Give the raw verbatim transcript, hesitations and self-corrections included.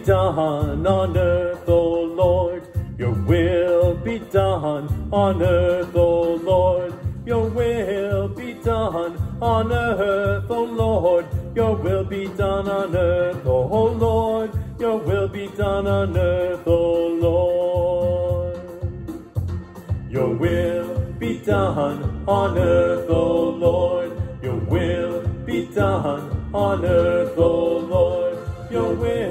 done on earth, O Lord. Your will be done on earth, O Lord. Your will be done on earth, O Lord. Your will be done on earth, O Lord. Your will be done on earth, O Lord. Your will be done on earth, O Lord. Your will be done on earth, O Lord. Your will